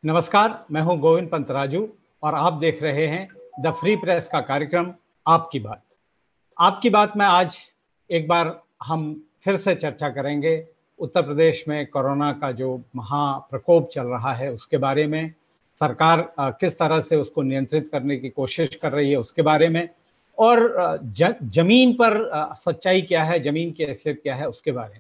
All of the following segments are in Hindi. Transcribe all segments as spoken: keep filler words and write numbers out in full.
नमस्कार, मैं हूं गोविंद पंतराजू और आप देख रहे हैं द फ्री प्रेस का कार्यक्रम आपकी बात। आपकी बात में आज एक बार हम फिर से चर्चा करेंगे उत्तर प्रदेश में कोरोना का जो महाप्रकोप चल रहा है उसके बारे में, सरकार अ, किस तरह से उसको नियंत्रित करने की कोशिश कर रही है उसके बारे में, और अ, ज, जमीन पर अ, सच्चाई क्या है, जमीन की असलियत क्या है उसके बारे में।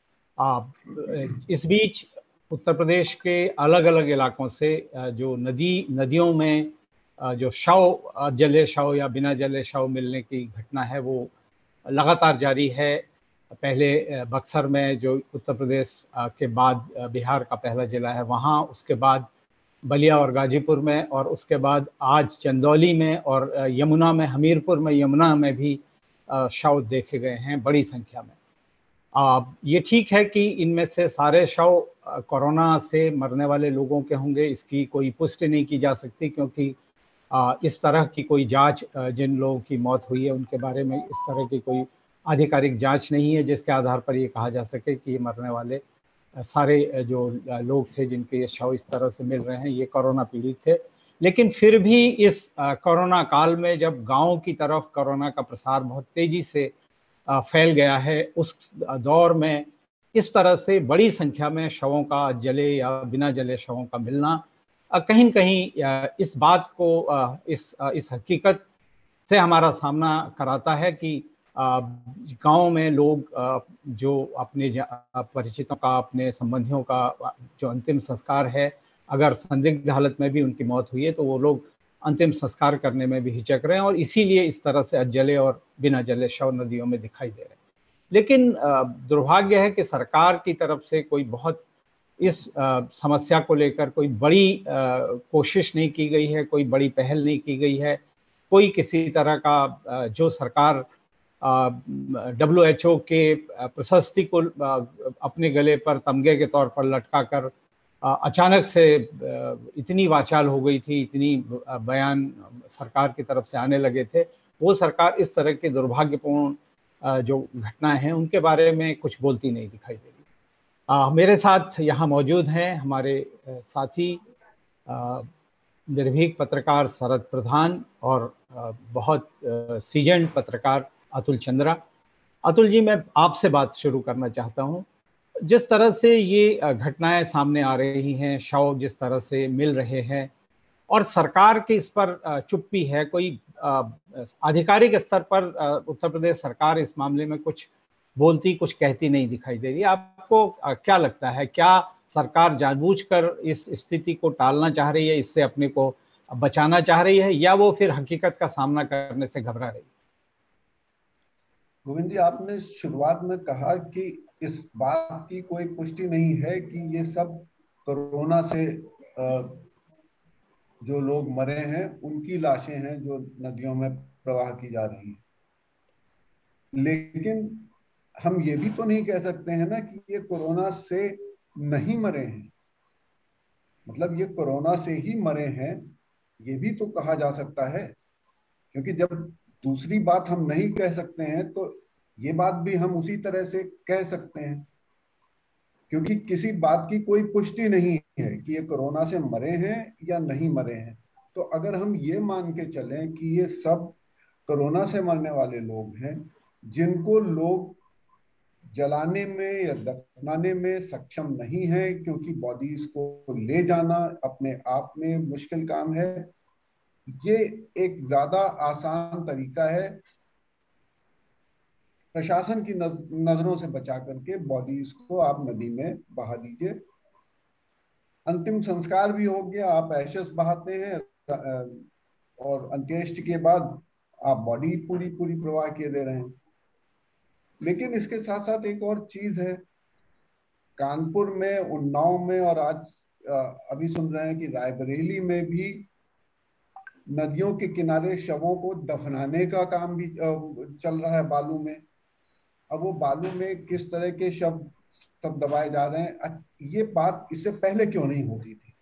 आप इस बीच उत्तर प्रदेश के अलग-अलग इलाकों से अ, जो नदी नदियों में अ, जो शव अ, जले शव या बिना जले शव मिलने की घटना है वो लगातार जारी है। पहले अ, बक्सर में जो उत्तर प्रदेश अ, के बाद अ, बिहार का पहला जिला है वहाँ, उसके बाद बलिया और गाजीपुर में, और उसके बाद आज चंदौली में, और अ, यमुना में, हमीरपुर में, यमुना में भी अ, शव देखे गए हैं बड़ी संख्या में। आ, ये ठीक है कि इनमें से सारे शव अ, कोरोना से मरने वाले लोगों के होंगे, इसकी कोई पुष्टि नहीं की जा सकती, क्योंकि आ, इस तरह की कोई जांच, अ, जिन लोगों की मौत हुई है उनके बारे में इस तरह की कोई आधिकारिक जांच नहीं है जिसके आधार पर ये कहा जा सके कि ये मरने वाले अ, सारे अ, जो अ, लोग थे जिनके ये शव इस तरह से मिल रहे हैं ये कोरोना पीड़ित थे। लेकिन फिर भी इस अ, कोरोना काल में जब गाँव की तरफ कोरोना का प्रसार बहुत तेजी से अ, फैल गया है, उस दौर में इस तरह से बड़ी संख्या में शवों का जले या बिना जले शवों का मिलना अ, कहीं न कहीं अ, इस बात को अ, इस अ, इस हकीकत से हमारा सामना कराता है कि अ, गाँव में लोग अ, जो अपने ज अ, परिचितों का, अपने संबंधियों का अ, जो अंतिम संस्कार है, अगर संदिग्ध हालत में भी उनकी मौत हुई है, तो वो लोग अंतिम संस्कार करने में भी हिचक रहे हैं, और इसीलिए इस तरह से जले और बिना जले शव नदियों में दिखाई दे रहे हैं। लेकिन अ, दुर्भाग्य है कि सरकार की तरफ से कोई बहुत इस अ, समस्या को लेकर कोई बड़ी अ, कोशिश नहीं की गई है, कोई बड़ी पहल नहीं की गई है। कोई किसी तरह का अ, जो सरकार अ, डब्ल्यू एच ओ के अ, प्रशस्ति को अ, अपने गले पर तमगे के तौर पर लटका कर अ, अचानक से अ, इतनी वाचाल हो गई थी, इतनी अ, बयान सरकार की तरफ से आने लगे थे, वो सरकार इस तरह के दुर्भाग्यपूर्ण अ, जो घटनाएँ हैं उनके बारे में कुछ बोलती नहीं दिखाई दे रही। अ, मेरे साथ यहाँ मौजूद हैं हमारे अ, साथी अ, निर्भीक पत्रकार शरद प्रधान और अ, बहुत अ, सीजन्ड पत्रकार अतुल चंद्रा। अतुल जी, मैं आपसे बात शुरू करना चाहता हूँ। जिस तरह से ये अ, घटनाएँ सामने आ रही हैं, शव जिस तरह से मिल रहे हैं, और सरकार की इस पर अ, चुप्पी है, कोई अ, आधिकारिक स्तर पर अ, उत्तर प्रदेश सरकार इस मामले में कुछ बोलती, कुछ कहती नहीं दिखाई दे रही है। आपको अ, क्या लगता है, क्या सरकार जानबूझकर इस स्थिति को टालना चाह रही है, इससे अपने को बचाना चाह रही है, या वो फिर हकीकत का सामना करने से घबरा रही है? गोविंद जी, आपने शुरुआत में कहा कि इस बात की कोई पुष्टि नहीं है कि ये सब कोरोना से जो लोग मरे हैं उनकी लाशें हैं जो नदियों में प्रवाह की जा रही हैं। लेकिन हम ये भी तो नहीं कह सकते हैं ना कि ये कोरोना से नहीं मरे हैं, मतलब ये कोरोना से ही मरे हैं, ये भी तो कहा जा सकता है। क्योंकि जब दूसरी बात हम नहीं कह सकते हैं तो ये बात भी हम उसी तरह से कह सकते हैं, क्योंकि किसी बात की कोई पुष्टि नहीं है कि ये कोरोना से मरे हैं या नहीं मरे हैं। तो अगर हम ये मान के चलें कि ये सब कोरोना से मरने वाले लोग हैं जिनको लोग जलाने में या दफनाने में सक्षम नहीं है, क्योंकि बॉडीज को ले जाना अपने आप में मुश्किल काम है, ये एक ज्यादा आसान तरीका है प्रशासन की नजरों से बचा करके बॉडीज को आप नदी में बहा दीजिए। अंतिम संस्कार भी हो गया, आप एशेस बहाते हैं और अंत्येष्टि के बाद आप बॉडी पूरी पूरी प्रवाह किए दे रहे हैं। लेकिन इसके साथ साथ एक और चीज है, कानपुर में, उन्नाव में, और आज अभी सुन रहे हैं कि रायबरेली में भी नदियों के किनारे शवों को दफनाने का काम भी चल रहा है बालू में। अब वो बालू में किस तरह के शव सब दबाए जा रहे हैं, ये बात इससे पहले क्यों नहीं होती थी?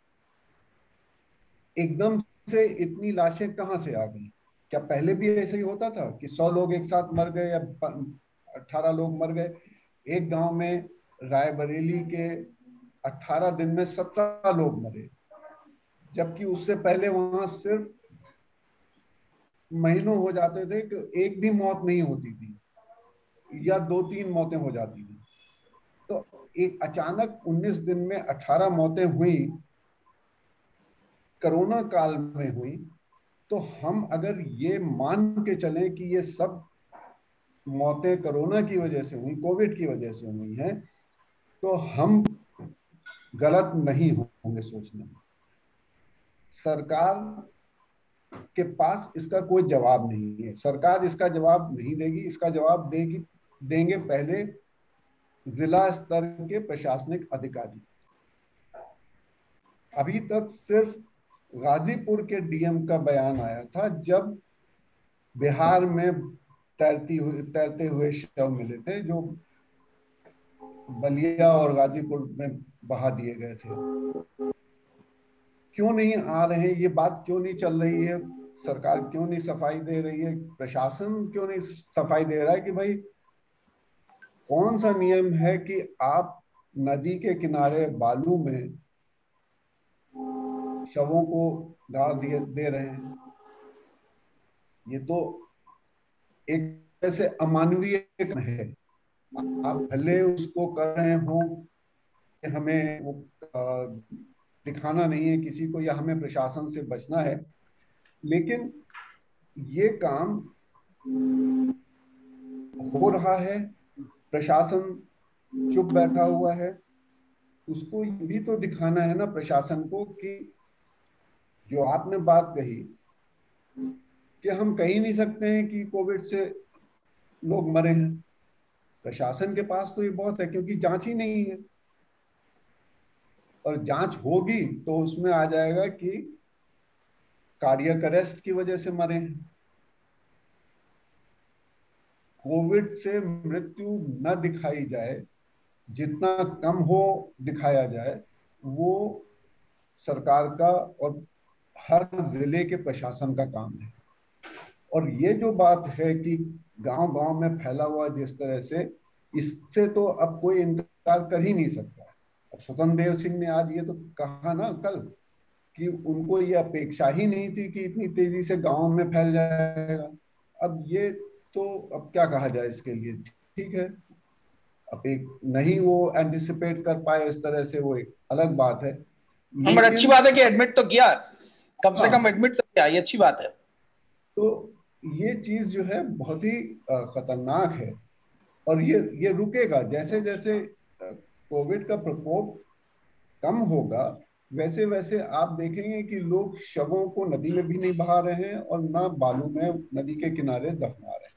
एकदम से इतनी लाशें कहां से आ गई? क्या पहले भी ऐसे ही होता था कि सौ लोग एक साथ मर गए या अठारह लोग मर गए? एक गांव में रायबरेली के अठारह दिन में सत्रह लोग मरे। जबकि उससे पहले वहां सिर्फ महीनों हो जाते थे कि एक भी मौत नहीं होती थी या दो तीन मौतें हो जाती थी। तो एक अचानक उन्नीस दिन में अठारह मौतें हुई, कोरोना काल में हुई। तो हम अगर ये मान के चलें कि ये सब मौतें कोरोना की वजह से हुई, कोविड की वजह से हुई हैं, तो हम गलत नहीं होंगे सोचने में। सरकार के पास इसका कोई जवाब नहीं है, सरकार इसका जवाब नहीं देगी। इसका जवाब देगी देंगे पहले जिला स्तर के प्रशासनिक अधिकारी। अभी तक सिर्फ गाजीपुर के डीएम का बयान आया था जब बिहार में तैरती हुई तैरते हुए शव मिले थे, जो बलिया और गाजीपुर में बहा दिए गए थे। क्यों नहीं आ रहे हैं, ये बात क्यों नहीं चल रही है? सरकार क्यों नहीं सफाई दे रही है? प्रशासन क्यों नहीं सफाई दे रहा है कि भाई कौन सा नियम है कि आप नदी के किनारे बालू में शवों को डाल दिए दे रहे हैं? ये तो एक तरह से अमानवीय है। आप भले उसको कर रहे हो कि हमें वो दिखाना नहीं है किसी को या हमें प्रशासन से बचना है, लेकिन ये काम हो रहा है, प्रशासन चुप बैठा हुआ है। उसको भी तो दिखाना है ना प्रशासन को कि जो आपने बात कही कि हम कह ही नहीं सकते हैं कि कोविड से लोग मरे हैं। प्रशासन के पास तो ये बहुत है क्योंकि जांच ही नहीं है, और जांच होगी तो उसमें आ जाएगा कि कार्डियक अरेस्ट की वजह से मरे हैं। कोविड से मृत्यु न दिखाई जाए, जितना कम हो दिखाया जाए, वो सरकार का और हर जिले के प्रशासन का काम है। और ये जो बात है कि गांव-गांव में फैला हुआ जिस तरह से, इससे तो अब कोई इनकार कर ही नहीं सकता। अब स्वतंत्र देव सिंह ने आज ये तो कहा ना कल कि उनको ये अपेक्षा ही नहीं थी कि इतनी तेजी से गांव में फैल जाएगा। अब ये तो अब क्या कहा जाए इसके लिए, ठीक है, अब एक नहीं वो एंटिसिपेट कर पाए इस तरह से, वो एक अलग बात है। लेकिन अच्छी बात है कि एडमिट तो किया, कम से कम एडमिट तो किया, ये अच्छी बात है। तो ये चीज जो है बहुत ही खतरनाक है, और ये ये रुकेगा। जैसे जैसे कोविड का प्रकोप कम होगा, वैसे वैसे आप देखेंगे कि लोग शवों को नदी में भी नहीं बहा रहे हैं और ना बालू में नदी के किनारे दफना रहे हैं।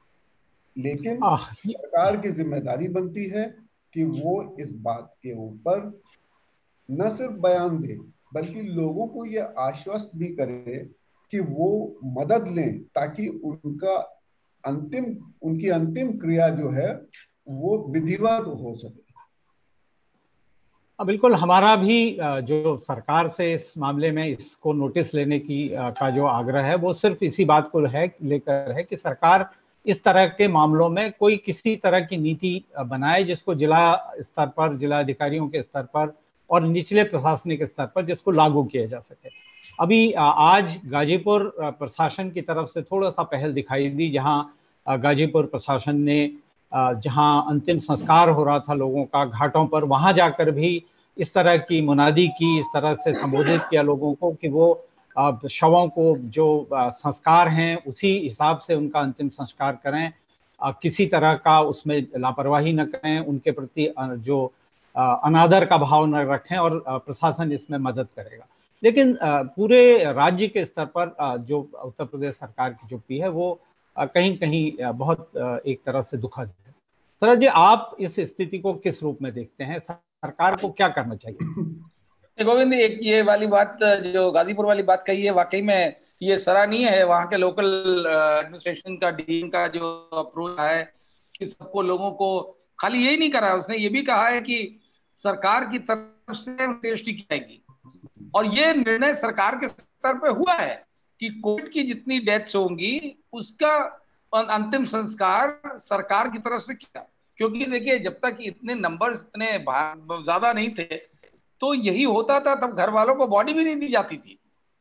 लेकिन सरकार की जिम्मेदारी बनती है कि वो इस बात के ऊपर न सिर्फ बयान दे बल्कि लोगों को ये आश्वस्त भी करे कि वो मदद लें, ताकि उनका अंतिम उनकी अंतिम क्रिया जो है वो विधिवत हो सके। बिल्कुल, हमारा भी जो सरकार से इस मामले में इसको नोटिस लेने की का जो आग्रह है वो सिर्फ इसी बात को है लेकर है कि सरकार इस तरह के मामलों में कोई किसी तरह की नीति बनाए जिसको जिला स्तर पर, जिला अधिकारियों के स्तर पर और निचले प्रशासनिक स्तर पर जिसको लागू किया जा सके। अभी आज गाजीपुर प्रशासन की तरफ से थोड़ा सा पहल दिखाई दी, जहां गाजीपुर प्रशासन ने जहां अंतिम संस्कार हो रहा था लोगों का घाटों पर, वहां जाकर भी इस तरह की मुनादी की, इस तरह से संबोधित किया लोगों को कि वो शवों को जो संस्कार हैं उसी हिसाब से उनका अंतिम संस्कार करें, किसी तरह का उसमें लापरवाही न करें, उनके प्रति जो अनादर का भाव न रखें, और प्रशासन इसमें मदद करेगा। लेकिन पूरे राज्य के स्तर पर जो उत्तर प्रदेश सरकार की चुप्पी है वो कहीं कहीं बहुत एक तरह से दुखद है। सर जी, आप इस स्थिति को किस रूप में देखते हैं? सरकार को क्या करना चाहिए? गोविंद, एक ये वाली बात जो गाजीपुर वाली बात कही है, वाकई में ये सराहनीय है। वहाँ के लोकल एडमिनिस्ट्रेशन का, डीएम का जो अप्रोच है कि सबको, लोगों को, खाली यही नहीं करा, उसने ये भी कहा है कि सरकार की तरफ से अंत्येष्टि की जाएगी। और ये निर्णय सरकार के स्तर पे हुआ है कि कोविड की जितनी डेथ्स होंगी उसका अंतिम संस्कार सरकार की तरफ से किया। क्योंकि देखिए, जब तक इतने नंबर्स इतने ज्यादा नहीं थे तो यही होता था, तब घर वालों को बॉडी भी नहीं दी जाती थी।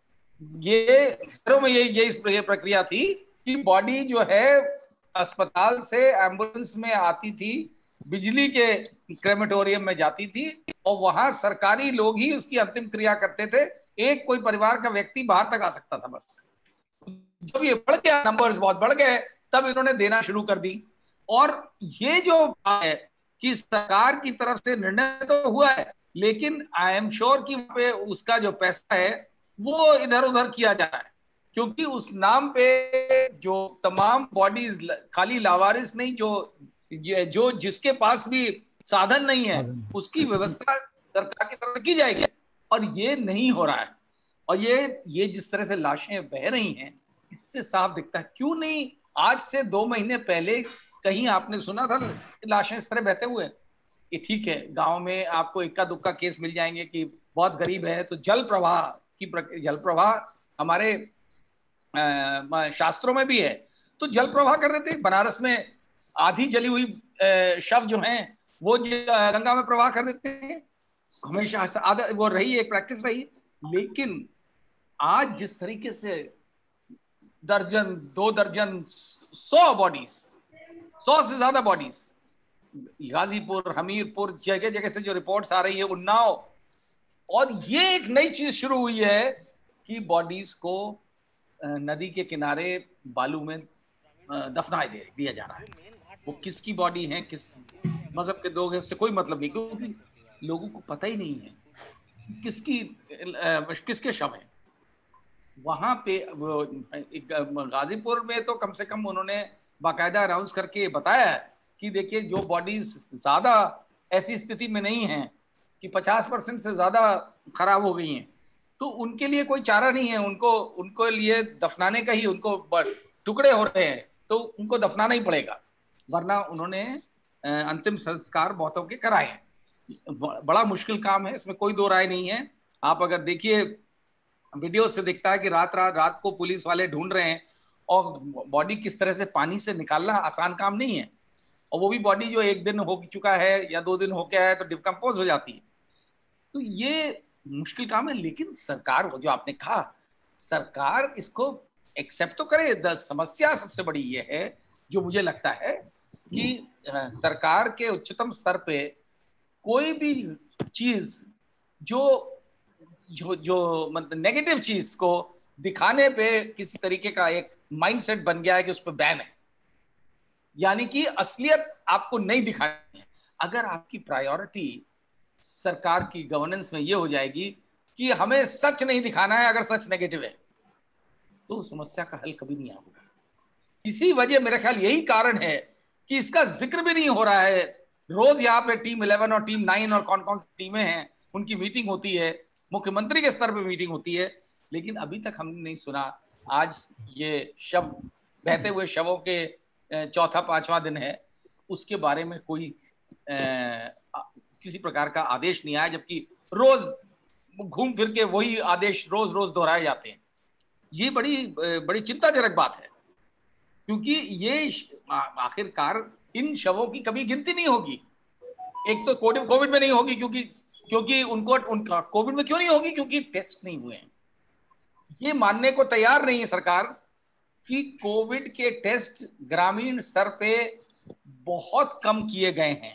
ये शहरों में ये ये प्रक्रिया थी कि बॉडी जो है अस्पताल से एम्बुलेंस में आती थी, बिजली के क्रेमेटोरियम में जाती थी और वहां सरकारी लोग ही उसकी अंतिम क्रिया करते थे। एक कोई परिवार का व्यक्ति बाहर तक आ सकता था बस। जब ये बढ़ गया, नंबर्स बहुत बढ़ गए, तब इन्होंने देना शुरू कर दी। और ये जो है कि सरकार की तरफ से निर्णय तो हुआ है, लेकिन आई एम श्योर कि वहां पे उसका जो पैसा है वो इधर उधर किया जा रहा है, क्योंकि उस नाम पे जो तमाम बॉडीज, खाली लावारिस नहीं, जो जो जिसके पास भी साधन नहीं है उसकी व्यवस्था सरकार की तरफ से की जाएगी, और ये नहीं हो रहा है। और ये ये जिस तरह से लाशें बह रही हैं, इससे साफ दिखता है। क्यों नहीं आज से दो महीने पहले कहीं आपने सुना था लाशें इस तरह बहते हुए? ये ठीक है, गांव में आपको इक्का दुक्का केस मिल जाएंगे कि बहुत गरीब है तो जल प्रवाह की जल प्रवाह हमारे आ, शास्त्रों में भी है, तो जल प्रवाह कर रहे थे। बनारस में आधी जली हुई शव जो हैं वो गंगा में प्रवाह कर देते हैं, हमेशा आधा वो रही, एक प्रैक्टिस रही। लेकिन आज जिस तरीके से दर्जन, दो दर्जन, सौ बॉडीज, सौ से ज्यादा बॉडीज गाजीपुर, हमीरपुर, जगह जगह से जो रिपोर्ट्स आ रही है, उन्नाव, और ये एक नई चीज शुरू हुई है कि बॉडीज को नदी के किनारे बालू में दफना दे दिया जा रहा है। वो किसकी बॉडी है, किस मजहब के लोग हैं, उससे कोई मतलब नहीं, क्योंकि लोगों को पता ही नहीं है किसकी किसके शव है। वहां पे गाजीपुर में तो कम से कम उन्होंने बाकायदा अनाउंस करके बताया कि देखिए जो बॉडीज ज्यादा ऐसी स्थिति में नहीं है कि पचास परसेंट से ज्यादा खराब हो गई हैं, तो उनके लिए कोई चारा नहीं है, उनको उनको लिए दफनाने का ही, उनको टुकड़े हो रहे हैं तो उनको दफनाना ही पड़ेगा, वरना उन्होंने अंतिम संस्कार बहुतों के कराए हैं। बड़ा मुश्किल काम है, इसमें कोई दो राय नहीं है। आप अगर देखिए वीडियो से दिखता है कि रात रात रात को पुलिस वाले ढूंढ रहे हैं, और बॉडी किस तरह से पानी से निकालना आसान काम नहीं है, और वो भी बॉडी जो एक दिन हो चुका है या दो दिन हो गया है तो डिकम्पोज हो जाती है, तो ये मुश्किल काम है। लेकिन सरकार, जो आपने कहा, सरकार इसको एक्सेप्ट तो करे। समस्या सबसे बड़ी ये है, जो मुझे लगता है कि सरकार के उच्चतम स्तर पे कोई भी चीज जो जो जो मतलब नेगेटिव चीज को दिखाने पे किसी तरीके का एक माइंडसेट बन गया है कि उस पर बैन है, यानी कि असलियत आपको नहीं दिखानी है। अगर आपकी प्रायोरिटी सरकार की गवर्नेंस में ये हो जाएगी कि हमें सच नहीं दिखाना है, अगर सच नेगेटिव है, तो समस्या का हल कभी नहीं होगा। इसी वजह मेरा ख्याल यही कारण है कि इसका जिक्र भी नहीं हो रहा है। रोज यहाँ पे टीम इलेवन और टीम नाइन और कौन कौन सी टीमें हैं उनकी मीटिंग होती है, मुख्यमंत्री के स्तर पे मीटिंग होती है, लेकिन अभी तक हमने नहीं सुना। आज ये शव, बहते हुए शवों के चौथा पांचवा दिन है, उसके बारे में कोई आ, किसी प्रकार का आदेश नहीं आया, जबकि रोज घूम फिर के वही आदेश रोज रोज दोहराए जाते हैं। ये बड़ी बड़ी चिंताजनक बात है, क्योंकि ये आखिरकार इन शवों की कभी गिनती नहीं होगी। एक तो कोविड कोविड में नहीं होगी, क्योंकि क्योंकि उनको उनका कोविड में क्यों नहीं होगी, क्योंकि टेस्ट नहीं हुए हैं। ये मानने को तैयार नहीं है सरकार कि कोविड के टेस्ट ग्रामीण स्तर पे बहुत कम किए गए हैं।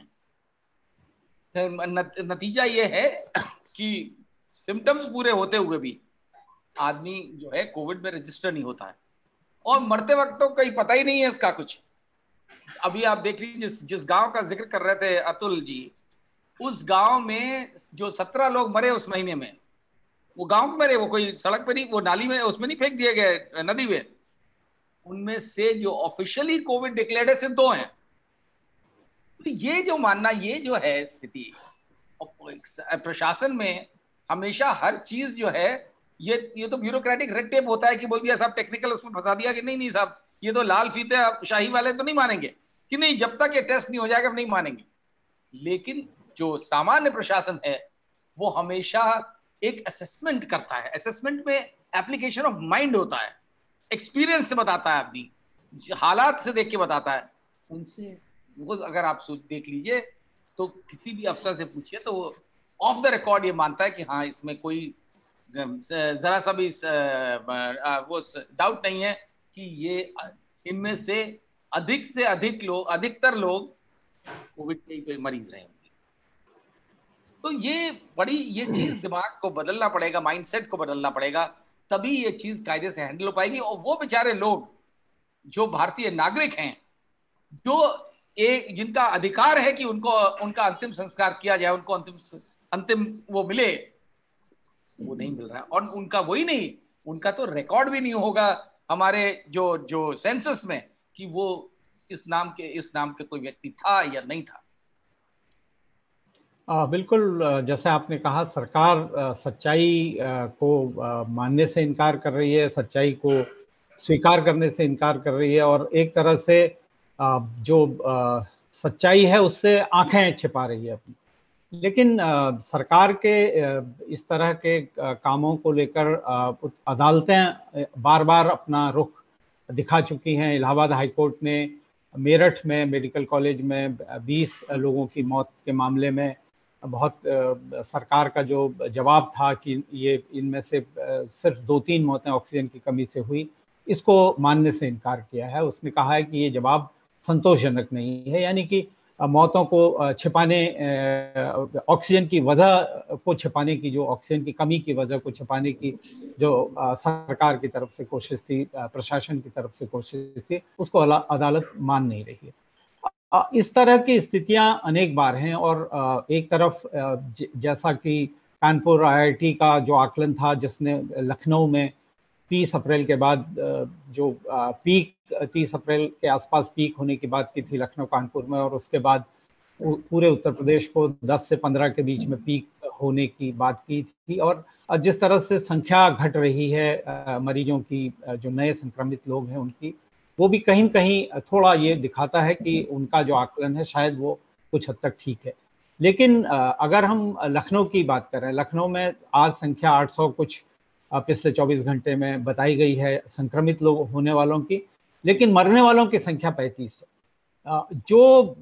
नतीजा ये है कि सिम्टम्स पूरे होते हुए भी आदमी जो है कोविड में रजिस्टर नहीं होता है, और मरते वक्त तो कहीं पता ही नहीं है इसका कुछ। अभी आप देख लीजिए, जिस जिस गांव का जिक्र कर रहे थे अतुल जी, उस गांव में जो सत्रह लोग मरे उस महीने में, वो गांव के मरे, वो कोई सड़क पे नहीं, वो नाली में उसमें नहीं फेंक दिए गए, नदी में। उनमें से जो ऑफिशियली कोविड डिक्लेयर्ड है सिर्फ दो हैं। तो ये जो मानना, ये जो है स्थिति प्रशासन में, हमेशा हर चीज जो है, ये ये तो ब्यूरोक्रेटिक रेड टेप होता है कि बोल दिया साहब, टेक्निकल उसमें फंसा दिया कि नहीं नहीं साहब, ये तो लाल फीते शाही वाले तो नहीं मानेंगे कि नहीं, जब तक ये टेस्ट नहीं हो जाएगा नहीं मानेंगे। लेकिन जो सामान्य प्रशासन है वो हमेशा एक असेसमेंट करता है। असेसमेंट में एप्लीकेशन ऑफ माइंड होता है, एक्सपीरियंस से बताता है, आदमी हालात से देख के बताता है। उनसे वो अगर आप देख लीजिए तो किसी भी अफसर से पूछिए तो वो ऑफ द रिकॉर्ड ये मानता है कि हाँ इसमें कोई जरा सा भी वो डाउट नहीं है कि ये इनमें से अधिक से अधिक लोग, अधिकतर लोग कोविड के मरीज रहे होंगे। तो ये बड़ी ये चीज दिमाग को बदलना पड़ेगा, माइंडसेट को बदलना पड़ेगा, तभी ये चीज कायदे से हैंडल हो पाएगी। और वो बेचारे लोग जो भारतीय नागरिक हैं, जो एक जिनका अधिकार है कि उनको उनका अंतिम संस्कार किया जाए, उनको अंतिम अंतिम वो मिले, वो नहीं मिल रहा। और उनका वही नहीं, उनका तो रिकॉर्ड भी नहीं होगा हमारे जो जो सेंसस में कि वो इस नाम के इस नाम के कोई व्यक्ति था या नहीं था। आ, बिल्कुल, जैसे आपने कहा, सरकार आ, सच्चाई आ, को आ, मानने से इनकार कर रही है, सच्चाई को स्वीकार करने से इनकार कर रही है, और एक तरह से आ, जो आ, सच्चाई है उससे आंखें छिपा रही है अपनी। लेकिन आ, सरकार के आ, इस तरह के आ, कामों को लेकर अदालतें बार बार अपना रुख दिखा चुकी हैं। इलाहाबाद हाईकोर्ट ने मेरठ में मेडिकल कॉलेज में बीस लोगों की मौत के मामले में बहुत सरकार का जो जवाब था कि ये इनमें से सिर्फ दो तीन मौतें ऑक्सीजन की कमी से हुई, इसको मानने से इनकार किया है। उसने कहा है कि ये जवाब संतोषजनक नहीं है, यानी कि मौतों को छिपाने, ऑक्सीजन की वजह को छिपाने की, जो ऑक्सीजन की कमी की वजह को छिपाने की जो सरकार की तरफ से कोशिश थी, प्रशासन की तरफ से कोशिश थी, उसको अदालत मान नहीं रही है। इस तरह की स्थितियां अनेक बार हैं। और एक तरफ जैसा कि कानपुर आई आई टी का जो आकलन था, जिसने लखनऊ में तीस अप्रैल के बाद जो पीक, तीस अप्रैल के आसपास पीक होने की बात की थी लखनऊ कानपुर में, और उसके बाद पूरे उत्तर प्रदेश को दस से पंद्रह के बीच में पीक होने की बात की थी। और जिस तरह से संख्या घट रही है मरीजों की, जो नए संक्रमित लोग हैं उनकी, वो भी कहीं कहीं थोड़ा ये दिखाता है कि उनका जो आकलन है शायद वो कुछ हद तक ठीक है। लेकिन अगर हम लखनऊ की बात करें, लखनऊ में आज संख्या आठ सौ कुछ पिछले चौबीस घंटे में बताई गई है संक्रमित लोग होने वालों की, लेकिन मरने वालों की संख्या पैंतीस है, जो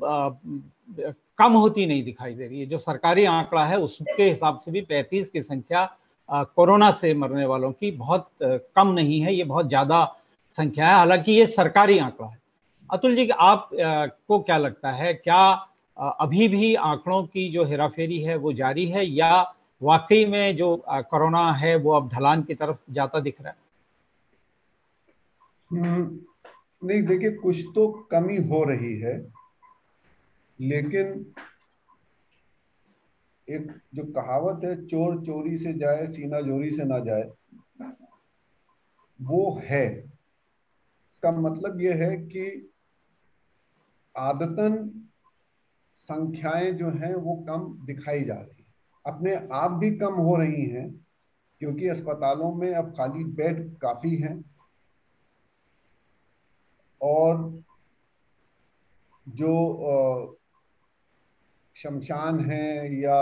कम होती नहीं दिखाई दे रही है। जो सरकारी आंकड़ा है उसके हिसाब से भी पैंतीस की संख्या कोरोना से मरने वालों की बहुत कम नहीं है, ये बहुत ज्यादा संख्या है, हालांकि ये सरकारी आंकड़ा है। अतुल जी, आप को क्या लगता है, क्या अभी भी आंकड़ों की जो हेराफेरी है वो जारी है, या वाकई में जो कोरोना है वो अब ढलान की तरफ जाता दिख रहा है? नहीं, देखिए, कुछ तो कमी हो रही है, लेकिन एक जो कहावत है, चोर चोरी से जाए सीना जोरी से ना जाए, वो है। इसका मतलब ये है कि आदतन संख्याएं जो हैं वो कम दिखाई जा रही है, अपने आप भी कम हो रही हैं, क्योंकि अस्पतालों में अब खाली बेड काफी हैं, और जो शमशान है या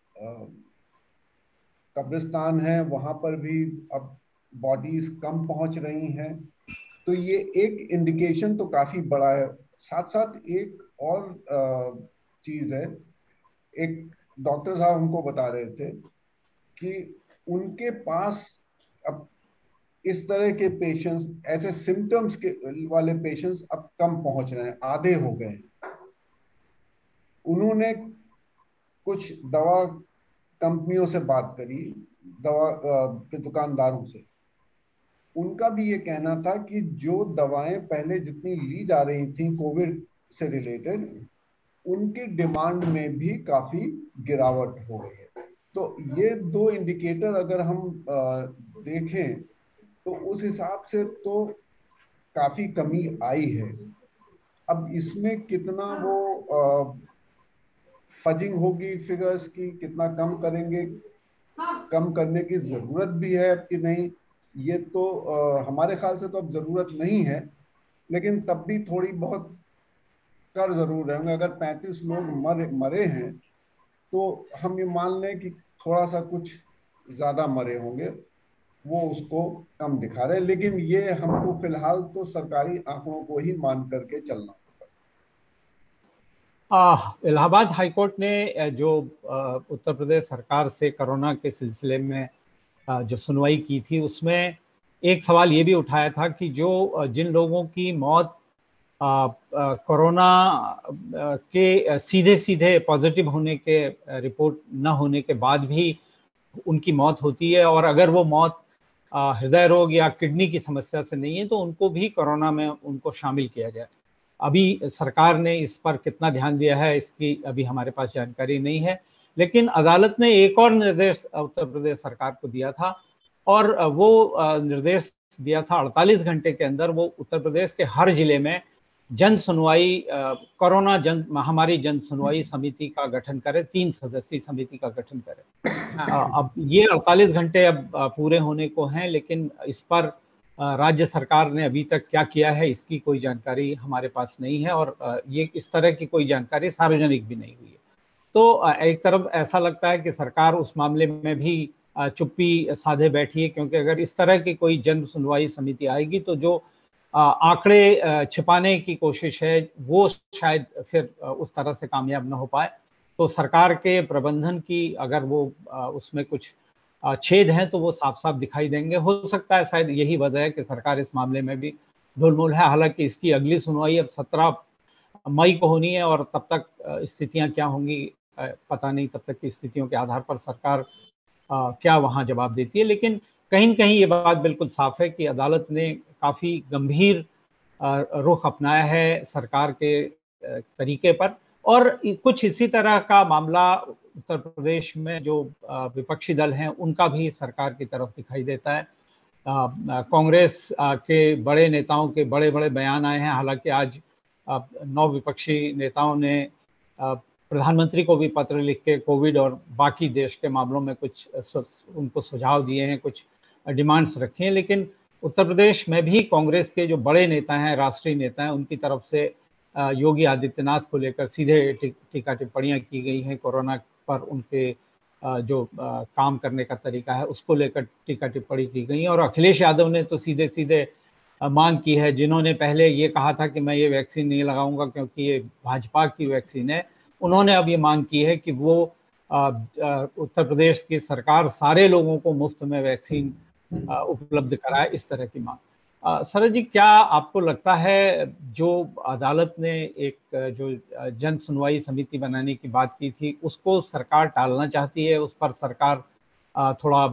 कब्रिस्तान है, वहां पर भी अब बॉडीज कम पहुंच रही हैं। तो ये एक इंडिकेशन तो काफी बड़ा है। साथ साथ एक और चीज है, एक डॉक्टर साहब हमको बता रहे थे कि उनके पास अब इस तरह के पेशेंट्स, ऐसे सिम्टम्स के वाले पेशेंट्स अब कम पहुंच रहे हैं, आधे हो गए हैं। उन्होंने कुछ दवा कंपनियों से बात करी, दवा के दुकानदारों से। उनका भी ये कहना था कि जो दवाएं पहले जितनी ली जा रही थी कोविड से रिलेटेड, उनकी डिमांड में भी काफी गिरावट हो गई है। तो ये दो इंडिकेटर अगर हम देखें तो उस हिसाब से तो काफी कमी आई है। अब इसमें कितना वो फजिंग होगी फिगर्स की, कितना कम करेंगे, कम करने की जरूरत भी है अब कि नहीं, ये तो आ, हमारे ख्याल से तो अब जरूरत नहीं है, लेकिन तब भी थोड़ी बहुत कर जरूर रहे होंगे। अगर पैंतीस लोग मरे मरे हैं तो हम ये मान लें कि थोड़ा सा कुछ ज्यादा मरे होंगे, वो उसको कम दिखा रहे हैं। लेकिन ये हमको फिलहाल तो सरकारी आंकड़ों को ही मान करके चलना। इलाहाबाद हाईकोर्ट ने जो उत्तर प्रदेश सरकार से कोरोना के सिलसिले में जो सुनवाई की थी, उसमें एक सवाल ये भी उठाया था कि जो जिन लोगों की मौत कोरोना के सीधे सीधे पॉजिटिव होने के रिपोर्ट न होने के बाद भी उनकी मौत होती है, और अगर वो मौत हृदय रोग या किडनी की समस्या से नहीं है तो उनको भी कोरोना में उनको शामिल किया जाए। अभी सरकार ने इस पर कितना ध्यान दिया है इसकी अभी हमारे पास जानकारी नहीं है, लेकिन अदालत ने एक और निर्देश उत्तर प्रदेश सरकार को दिया था, और वो निर्देश दिया था अड़तालीस घंटे के अंदर वो उत्तर प्रदेश के हर जिले में जन सुनवाई कोरोना जन महामारी जन सुनवाई समिति का गठन करे, तीन सदस्यीय समिति का गठन करे। अब ये अड़तालीस घंटे अब पूरे होने को हैं, लेकिन इस पर राज्य सरकार ने अभी तक क्या किया है इसकी कोई जानकारी हमारे पास नहीं है, और ये इस तरह की कोई जानकारी सार्वजनिक भी नहीं हुई है। तो एक तरफ ऐसा लगता है कि सरकार उस मामले में भी चुप्पी साधे बैठी है, क्योंकि अगर इस तरह की कोई जन सुनवाई समिति आएगी तो जो आंकड़े छिपाने की कोशिश है वो शायद फिर उस तरह से कामयाब न हो पाए। तो सरकार के प्रबंधन की अगर वो उसमें कुछ छेद हैं तो वो साफ साफ दिखाई देंगे। हो सकता है शायद यही वजह है कि सरकार इस मामले में भी ढुलमुल है। हालांकि इसकी अगली सुनवाई अब सत्रह मई को होनी है, और तब तक स्थितियां क्या होंगी पता नहीं। तब तक की स्थितियों के आधार पर सरकार क्या वहां जवाब देती है, लेकिन कहीं न कहीं ये बात बिल्कुल साफ है कि अदालत ने काफी गंभीर रुख अपनाया है सरकार के तरीके पर, और कुछ इसी तरह का मामला उत्तर प्रदेश में जो विपक्षी दल हैं उनका भी सरकार की तरफ दिखाई देता है। कांग्रेस के बड़े नेताओं के बड़े बड़े बयान आए हैं। हालांकि आज नौ विपक्षी नेताओं ने प्रधानमंत्री को भी पत्र लिख के कोविड और बाकी देश के मामलों में कुछ उनको सुझाव दिए हैं, कुछ डिमांड्स रखी हैं, लेकिन उत्तर प्रदेश में भी कांग्रेस के जो बड़े नेता हैं, राष्ट्रीय नेता हैं, उनकी तरफ से योगी आदित्यनाथ को लेकर सीधे टीका टिप्पणियां की गई हैं। कोरोना पर उनके जो काम करने का तरीका है उसको लेकर टीका टिप्पणी की गई, और अखिलेश यादव ने तो सीधे सीधे मांग की है, जिन्होंने पहले ये कहा था कि मैं ये वैक्सीन नहीं लगाऊंगा क्योंकि ये भाजपा की वैक्सीन है, उन्होंने अब ये मांग की है कि वो उत्तर प्रदेश की सरकार सारे लोगों को मुफ्त में वैक्सीन उपलब्ध कराए, इस तरह की मांग। सरज जी, क्या आपको लगता है जो अदालत ने एक जो जन सुनवाई समिति बनाने की बात की थी उसको सरकार टालना चाहती है, उस पर सरकार थोड़ा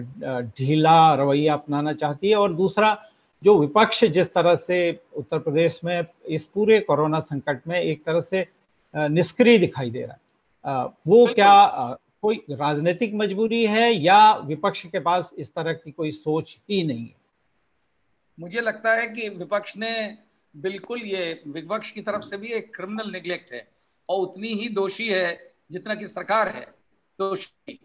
ढीला रवैया अपनाना चाहती है, और दूसरा जो विपक्ष जिस तरह से उत्तर प्रदेश में इस पूरे कोरोना संकट में एक तरह से निष्क्रिय दिखाई दे रहा है, वो क्या कोई राजनीतिक मजबूरी है या विपक्ष के पास इस तरह की कोई सोच ही नहीं है? मुझे लगता है कि विपक्ष ने बिल्कुल, ये विपक्ष की तरफ से भी एक क्रिमिनल निगलेक्ट है, और उतनी ही दोषी है जितना कि सरकार है दोषी।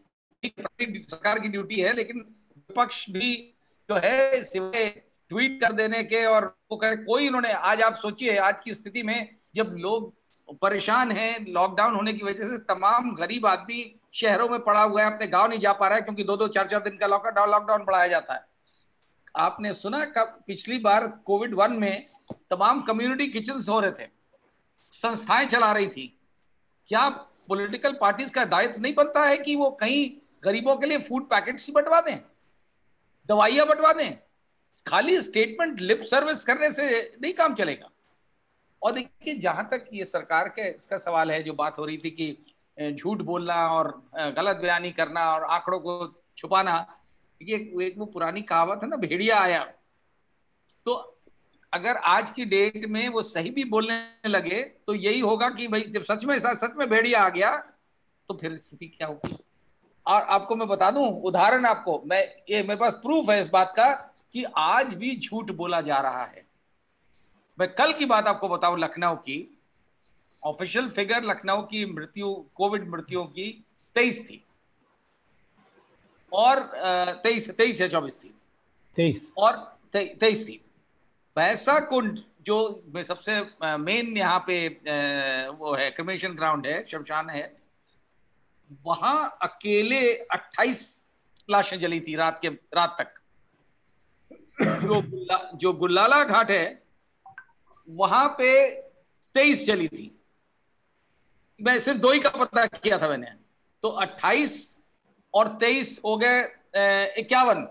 सरकार की ड्यूटी है, लेकिन विपक्ष भी जो है सिवाय ट्वीट कर देने के और वो करे कोई, इन्होंने आज आप सोचिए आज की स्थिति में जब लोग परेशान हैं लॉकडाउन होने की वजह से, तमाम गरीब आदमी शहरों में पड़ा हुआ है, अपने गांव नहीं जा पा रहा है क्योंकि दो दो चार चार दिन का लॉकडाउन लॉकडाउन बढ़ाया जाता है। आपने सुना कब पिछली बार कोविड वन में तमाम कम्युनिटी किचन्स हो रहे थे, संस्थाएं चला रही थी। क्या पॉलिटिकल पार्टीज का दायित्व नहीं बनता है कि वो कहीं गरीबों के लिए फूड पैकेट्स ही बंटवा दें, दवाइयां बंटवा दें? खाली स्टेटमेंट लिप सर्विस करने से नहीं काम चलेगा। और देखिए, जहां तक ये सरकार के इसका सवाल है, जो बात हो रही थी कि झूठ बोलना और गलत बयानी करना और आंकड़ों को छुपाना, ये एक वो पुरानी कहावत है ना, भेड़िया आया। तो अगर आज की डेट में वो सही भी बोलने लगे तो यही होगा कि भाई जब सच में सच में भेड़िया आ गया तो फिर स्थिति क्या होगी। और आपको मैं बता दूं उदाहरण, आपको मैं ये मेरे पास प्रूफ है इस बात का कि आज भी झूठ बोला जा रहा है। मैं कल की बात आपको बताऊं, लखनऊ की ऑफिशियल फिगर, लखनऊ की मृत्यु कोविड मृत्युओं की तेईस थी, और तेईस तेईस या चौबीस थी, तेईस और तेईस थी। भैंसा कुंड जो सबसे मेन यहाँ पे वो है, क्रिमेशन ग्राउंड है, शमशान है, वहां अकेले अट्ठाईस लाशें जली थी रात के रात तक। जो गुल्ला, जो गुल्लाला घाट है वहां पे तेईस जली थी। मैं सिर्फ दो ही का पता किया था मैंने, तो अट्ठाईस और तेईस हो गए इक्यावन।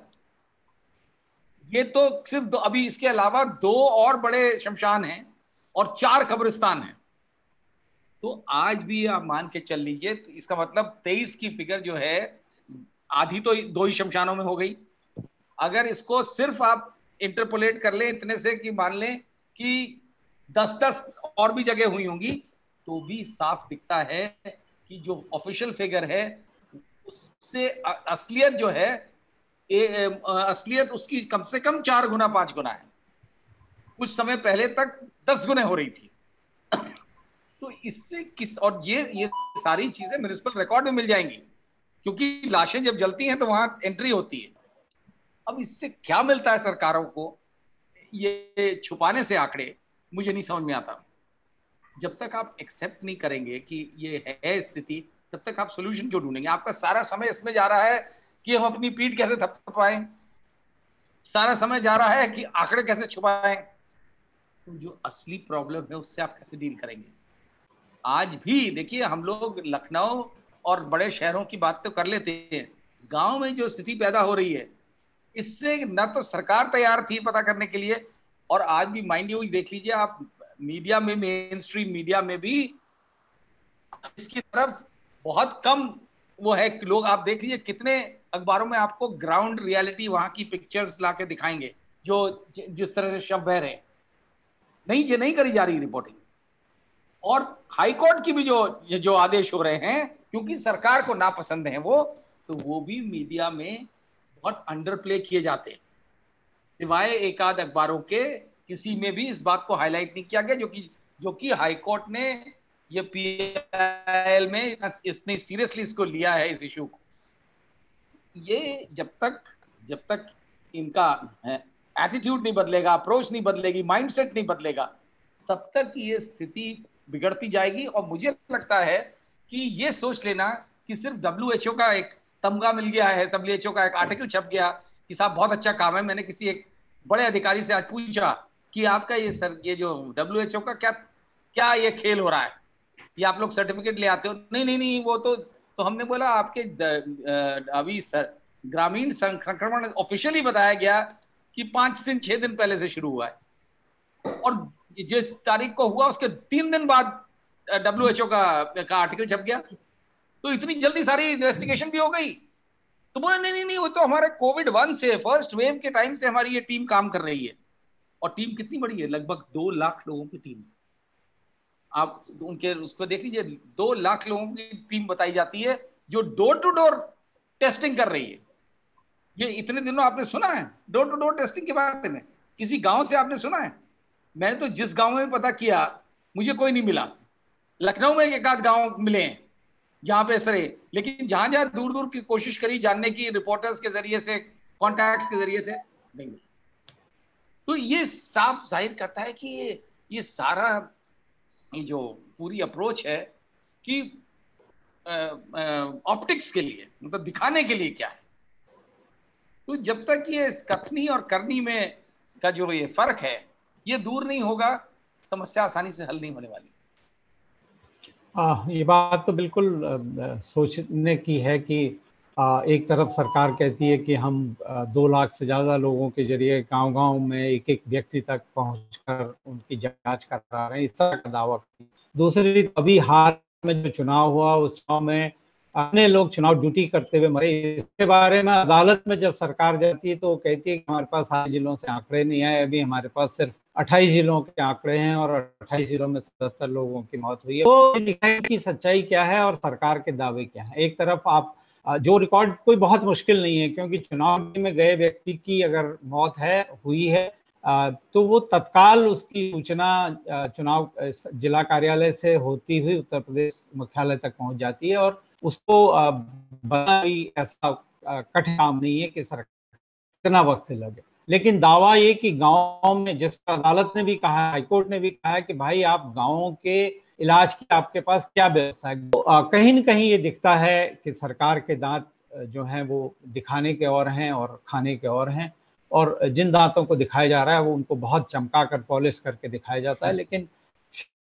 ये तो सिर्फ दो, अभी इसके अलावा दो और बड़े शमशान हैं और चार कब्रिस्तान हैं। तो आज भी आप मान के चल लीजिए, तो इसका मतलब तेईस की फिगर जो है आधी तो दो ही शमशानों में हो गई। अगर इसको सिर्फ आप इंटरपोलेट कर लें इतने से कि मान लें कि दस दस और भी जगह हुई होंगी, तो भी साफ दिखता है कि जो ऑफिशियल फिगर है उससे असलियत जो है, ए, असलियत उसकी कम से कम चार गुना पांच गुना है। कुछ समय पहले तक दस गुने हो रही थी। तो इससे किस, और ये ये सारी चीजें म्युनिसिपल रिकॉर्ड में मिल जाएंगी, क्योंकि लाशें जब जलती हैं तो वहां एंट्री होती है। अब इससे क्या मिलता है सरकारों को, ये छुपाने से आंकड़े मुझे नहीं समझ में आता। जब तक आप एक्सेप्ट नहीं करेंगे कि ये है स्थिति, तब तक आप सोल्यूशन क्यों ढूंढेंगे? आपका सारा समय इसमें जा रहा है कि हम अपनी पीठ कैसे थपथपाएं, सारा समय जा रहा है कि आंकड़े कैसे छुपाएं। तो जो असली प्रॉब्लम है उससे आप कैसे डील करेंगे? आज भी देखिए, हम लोग लखनऊ और बड़े शहरों की बात तो कर लेते हैं, गांव में जो स्थिति पैदा हो रही है इससे न तो सरकार तैयार थी पता करने के लिए, और आज भी माइंड यू देख लीजिए आप, मीडिया में, मेन स्ट्रीम मीडिया में भी इसकी तरफ बहुत कम वो है कि लोग, आप देख लीजिए कितने अखबारों में आपको ग्राउंड रियलिटी वहां की पिक्चर्स लाके दिखाएंगे, जो जिस तरह से शव बह रहे हैं। नहीं, ये नहीं करी जा रही रिपोर्टिंग। और हाईकोर्ट की भी जो ये जो आदेश हो रहे हैं, क्योंकि सरकार को नापसंद है वो, तो वो भी मीडिया में बहुत अंडर प्ले किए जाते हैं। सिवाय एक आध अखबारों के किसी में भी इस बात को हाईलाइट नहीं किया गया, जो कि जो कि हाईकोर्ट ने ये पीआईएल में इतनी सीरियसली इसको लिया है, इस इशू को। ये जब तक जब तक इनका एटीट्यूड नहीं बदलेगा, अप्रोच नहीं बदलेगी, माइंडसेट नहीं बदलेगा, तब तक ये स्थिति बिगड़ती जाएगी। और मुझे लगता है कि ये सोच लेना कि सिर्फ डब्ल्यू एच ओ का एक तमगा मिल गया है, डब्ल्यू एच ओ का एक आर्टिकल छप गया कि साहब बहुत अच्छा काम है। मैंने किसी एक बड़े अधिकारी से आज पूछा कि आपका ये सर ये जो डब्ल्यू एच ओ का क्या क्या ये खेल हो रहा है, ये आप लोग सर्टिफिकेट ले आते हो? नहीं नहीं नहीं, वो तो तो हमने बोला आपके अभी सर ग्रामीण संक्रमण ऑफिशियली बताया गया कि पांच दिन छह दिन पहले से शुरू हुआ है, और जिस तारीख को हुआ उसके तीन दिन बाद डब्ल्यू एच ओ का, का आर्टिकल छप गया। तो इतनी जल्दी सारी इन्वेस्टिगेशन भी हो गई। तो बोले नहीं नहीं नहीं, वो तो हमारे कोविड वन से, फर्स्ट वेव के टाइम से हमारी ये टीम काम कर रही है। और टीम कितनी बड़ी है, लगभग दो लाख लोगों की टीम। आप उनके उसको देख लीजिए, दो लाख लोगों की टीम बताई जाती है जो डोर टू डोर टेस्टिंग कर रही है। ये इतने दिनों आपने सुना है डोर टू डोर टेस्टिंग के बारे में? किसी गांव से आपने सुना है? मैंने तो जिस गांव में पता किया मुझे कोई नहीं मिला। लखनऊ में एक आध गांव मिले हैं जहां पे इस तरह, लेकिन जहां जहां दूर दूर की कोशिश करी जानने की, रिपोर्टर्स के जरिए से, कॉन्टैक्ट्स के जरिए से, नहीं। तो ये साफ जाहिर करता है कि ये ये सारा ये जो पूरी अप्रोच है कि ऑप्टिक्स के लिए, मतलब दिखाने के लिए क्या है। तो जब तक ये कथनी और करनी में का जो ये फर्क है ये दूर नहीं होगा, समस्या आसानी से हल नहीं होने वाली। आ, ये बात तो बिल्कुल आ, सोचने की है कि आ, एक तरफ सरकार कहती है कि हम आ, दो लाख से ज़्यादा लोगों के जरिए गांव-गांव में एक एक व्यक्ति तक पहुंचकर उनकी जांच करा रहे हैं, इस तरह का दावा। दूसरी, अभी हाल में जो चुनाव हुआ उस चुनाव में अपने लोग चुनाव ड्यूटी करते हुए मरे। इसके बारे में अदालत में जब सरकार जाती है तो कहती है कि हमारे पास सारे जिलों से आंकड़े नहीं आए, अभी हमारे पास सिर्फ अट्ठाईस जिलों के आंकड़े हैं और अट्ठाईस जिलों में सत्तर लोगों की मौत हुई है। तो दिखाई कि सच्चाई क्या है और सरकार के दावे क्या है। एक तरफ आप जो रिकॉर्ड कोई बहुत मुश्किल नहीं है, क्योंकि चुनाव में गए व्यक्ति की अगर मौत है हुई है तो वो तत्काल उसकी सूचना चुनाव जिला कार्यालय से होती हुई उत्तर प्रदेश मुख्यालय तक पहुंच जाती है, और उसको बना भी ऐसा कठिन काम नहीं है कि सरकार इतना वक्त लगे। लेकिन दावा ये कि गांव में, जिस पर अदालत ने भी कहा, हाईकोर्ट ने भी कहा है कि भाई आप गांवों के इलाज की आपके पास क्या व्यवस्था है, तो कहीं न कहीं ये दिखता है कि सरकार के दांत जो हैं वो दिखाने के और हैं और खाने के और हैं, और जिन दांतों को दिखाया जा रहा है वो उनको बहुत चमका कर पॉलिश करके दिखाया जाता है। लेकिन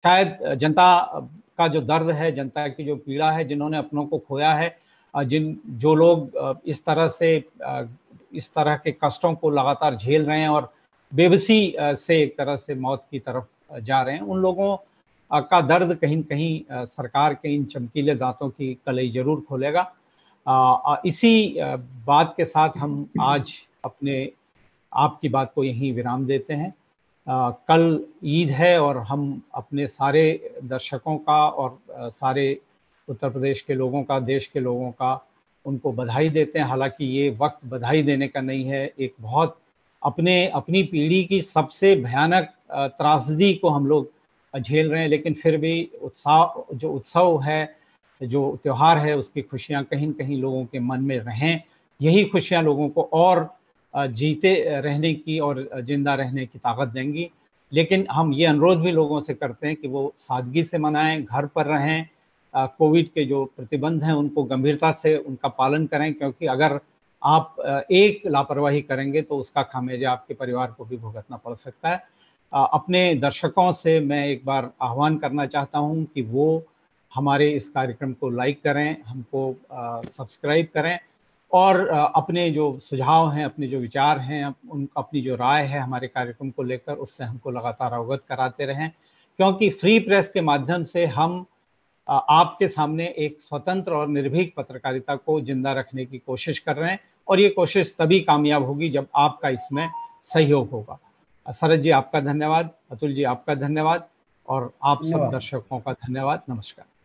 शायद जनता का जो दर्द है, जनता की जो पीड़ा है, जिन्होंने अपनों को खोया है, जिन जो लोग इस तरह से इस तरह के कष्टों को लगातार झेल रहे हैं और बेबसी से एक तरह से मौत की तरफ जा रहे हैं, उन लोगों का दर्द कहीं न कहीं सरकार के इन चमकीले दांतों की कलई जरूर खोलेगा। इसी बात के साथ हम आज अपने आपकी बात को यहीं विराम देते हैं। आ, कल ईद है और हम अपने सारे दर्शकों का और आ, सारे उत्तर प्रदेश के लोगों का, देश के लोगों का, उनको बधाई देते हैं। हालांकि ये वक्त बधाई देने का नहीं है, एक बहुत अपने अपनी पीढ़ी की सबसे भयानक त्रासदी को हम लोग झेल रहे हैं, लेकिन फिर भी उत्साह, जो उत्सव है, जो त्यौहार है, उसकी खुशियां कहीं न कहीं लोगों के मन में रहें। यही खुशियां लोगों को और जीते रहने की और जिंदा रहने की ताकत देंगी। लेकिन हम ये अनुरोध भी लोगों से करते हैं कि वो सादगी से मनाएं, घर पर रहें, कोविड के जो प्रतिबंध हैं उनको गंभीरता से उनका पालन करें, क्योंकि अगर आप एक लापरवाही करेंगे तो उसका खामियाजा आपके परिवार को भी भुगतना पड़ सकता है। अपने दर्शकों से मैं एक बार आह्वान करना चाहता हूं कि वो हमारे इस कार्यक्रम को लाइक करें, हमको सब्सक्राइब करें और अपने जो सुझाव हैं, अपने जो विचार हैं, उन अपनी जो राय है हमारे कार्यक्रम को लेकर, उससे हमको लगातार अवगत कराते रहें, क्योंकि फ्री प्रेस के माध्यम से हम आपके सामने एक स्वतंत्र और निर्भीक पत्रकारिता को जिंदा रखने की कोशिश कर रहे हैं, और ये कोशिश तभी कामयाब होगी जब आपका इसमें सहयोग होगा। शरद जी आपका धन्यवाद, अतुल जी आपका धन्यवाद, और आप सब दर्शकों का धन्यवाद। नमस्कार।